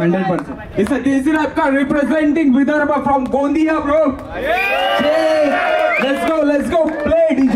100%. It's a Desi Rap Car representing Vidarbha from Gondia, bro. Yeah. Let's go, play DJ.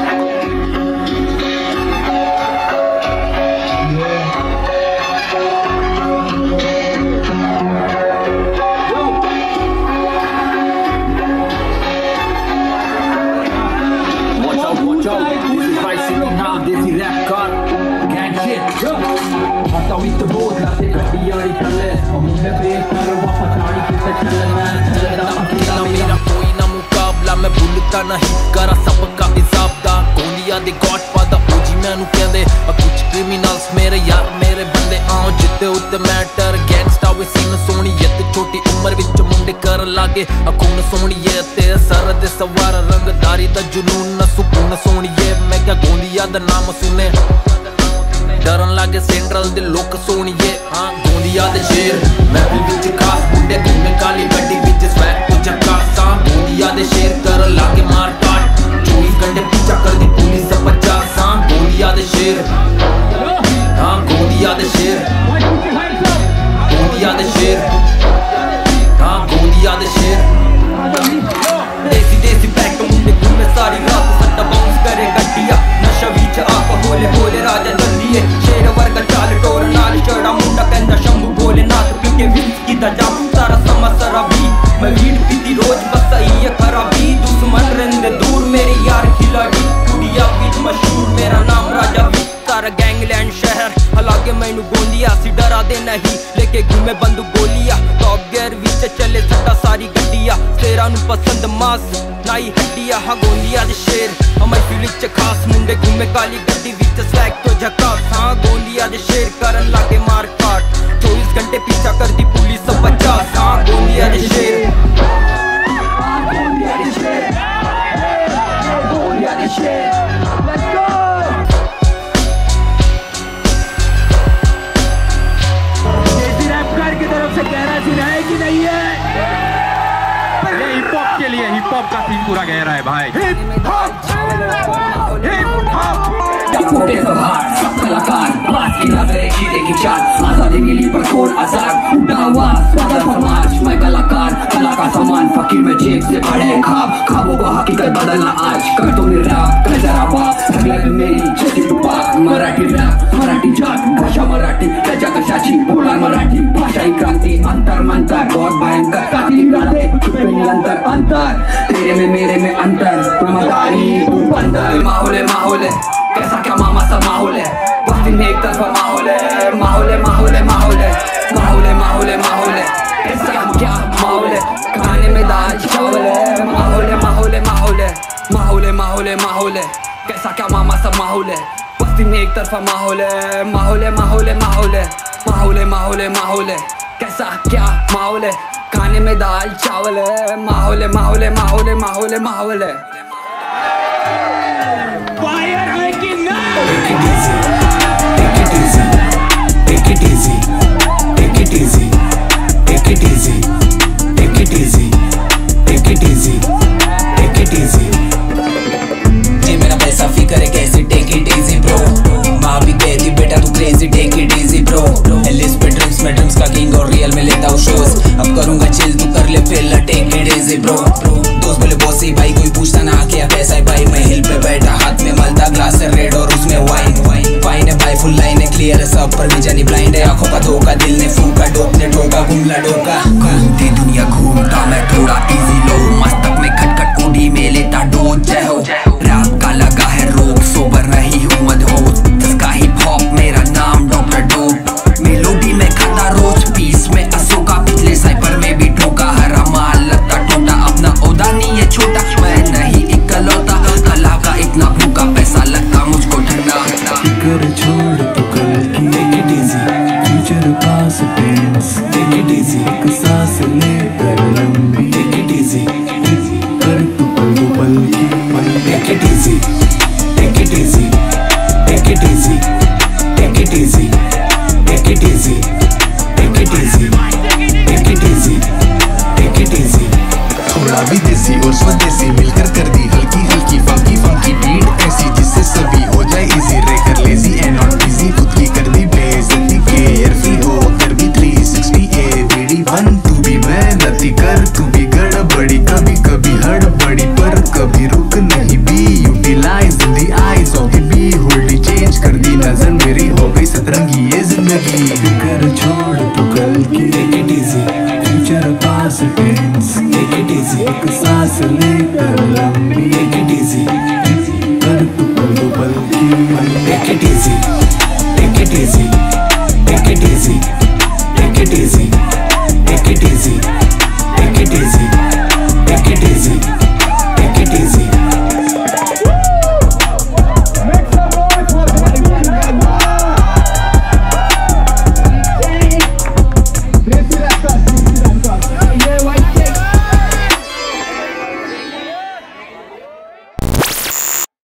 मेरा कोई ना मुकाबला मैं भूलता नहीं करा सबका इजाबदा गोलियां दे गॉडफादर ओजी मैनू कहंदे कुछ क्रिमिनल्स मेरे यार मेरे बंदे आओ जिते उत्ते मैटर गैंगस्टा वे सीन सोहणीए ते छोटी उम्र विच मुंडे करन लागे खून सोहणीए ते सर दे सवार रंगदारी दा जुनून न सुकून सोहणीए मैं क्या गोलियां दा नाम सुने डरन लागे सेंट्रल दे लोक सोहणीए हां गोलियां दे शेर महफिल विच खास मुंडे घूमे काली गड्डी विच स्वैग तो झकासा गोलियां दे शेर कर लागे मार काट 24 घंटे पीछा कर दी पुलिस 50 हां गोलियां दे शेर हां गोलियां दे शेर गोलियां दे शेर हां गोलियां दे शेर देसी बैक मुंडे घूमे सारी रात सट्टा बाउंस करे गड्डिया नशा विच आप बोले बोले राजा दंदिए शेर वर्गा चाल टोर नाल चढ़ा मुंडा कहंदा शंभू बोले नाथ पीके विस्की दा जाम सारा समा सराबी मैं वीड पीती रोज बस सही है खराबी दुश्मन रहंदे दूर मेरे यार खिलाड़ी कुड़िया विच मशहूर मेरा नाम राजा वी सारा गैंगलैंड शहर हालांकि मैनू गोलिया सी डरा दे नहीं लेके घूमे बंदूक गोलिया टॉप गियर विच चले सट्टा सारी गड्डिया तेरा नू पसंद मास नाई हड्डिया हाँ गोलिया दे शेर महफिल विच खास मुंडे घूमे काली गड्डी विच स्वैग तो झकास हाँ गोलिया दे शेर करन लागे मार काट 24 घंटे पीछा कर दी पुलिस 50 हाँ गोलिया दे शेर गोलिया दे शेर गोलिया दे शेर लेट्स गो देसी रैप कार की तरफ से गहरा सीन है कि नहीं है? ये हिप हॉप के लिए हिप हॉप का सीन पूरा गहरा है भाई। हिप हॉप छोटे सवार सब कलाकार बात की नजरें खीरे की चाल आजादी मिली पर कौन आजाद उठा आवाज बदल समाज मैं कलाकार कला का सामान फकीर में जेब से बड़े ख्वाबों को हकीकत बदलना आज कर तो रैप कर जरा बात अगले में मेरी जैसी टुपाक मराठी रैप मराठी जात भाषा मराठी त्याच्या कशाची बोला मराठी भाषाई क्रांति अंतर मंतर बहुत भयंकर कातिल गाते छुपे निरंतर अंतर तेरे में मेरे में अंतर ममतारी बंदर माहौले माहौले कैसा क्या मामा सा माहौल है बस्ती में एक तरफा माहौल है माहौल है माहौल है माहौल है माहौल है माहौल है माहौल है कैसा क्या माहौल है खाने में दाल चावल है माहौल है माहौल है माहौल है माहौल है माहौल है माहौल है कैसा क्या मामा सा माहौल है बस्ती में एक तरफा माहौल है माहौल है माहौल है माहौल है माहौल है माहौल है माहौल है कैसा क्या माहौल है खाने में दाल चावल है माहौल है माहौल है माहौल है माहौल है माहौल है फायर है कि नहीं? Take it easy, take it easy, take it easy, take it easy, take it easy, take it easy, take it easy. जी मेरा पैसा फिकर है कैसे take it easy bro माँ भी कहती बेटा तू crazy take it easy bro एलिस पे ड्रीम्स में ड्रीम्स का किंग और रियल में लेता हूँ शोज अब करूँगा चिल तू कर ले पहला take it easy bro दोस्त बोले बॉसी भाई कोई पूछता ना क्या कैसा है भाई मैं हिल पे बैठा हाथ में मलता ग्लास है रेड और उसमें वाइन फाइन है भाई फुल लाइन है क्लियर है सब पर भी जानी ब्लाइंड है आंखों का धोखा दिल ने फूका डोप ने ठोका घूमला डोका घूमती दुनिया घूमता मैं थोड़ा इजी लो मस्तक में खटखट उड़ी में लेता डोज जय हो रैप का लगा है रोक सोबर नहीं हूँ मदहोश इसका हिप हॉप मेरा नाम डॉक्टर डोप मेलोडी में खाता रोज पीस में अशोका पिछले साइपर में भी ठोका हरा माल लगता टोटा अपना ओदा नहीं है छोटा मैं नहीं इकलौता कला का इतना भूखा पैसा लगता मुझको ठंडा फिकर छोड़ तू कल की take it easy, future past tense take it easy, एक सांस ले कर लंबी take it easy, कर तू पल की take it easy, take it easy, take it easy, take it easy, take it easy, take it easy, take it easy, take it easy. थोड़ा भी देसी और स्वदेशी मिलकर कर दी हल्की हल्की फंकी फंकी बीट ऐसी जिससे सभी हो जाए इजी रेकर लेजी एंड नॉट बिजी खुद की कर दी बेइज्जती केयर फ्री हो कर भी 360 रंगी ये जिंदगी। फिकर छोड़ तू कल की, take it easy, future past tense, take it easy, एक सांस लेकर लंबी, टेक इट इजी, कर तू पल दो पल की। Take it easy, take it easy, take it easy, take it easy, take it easy.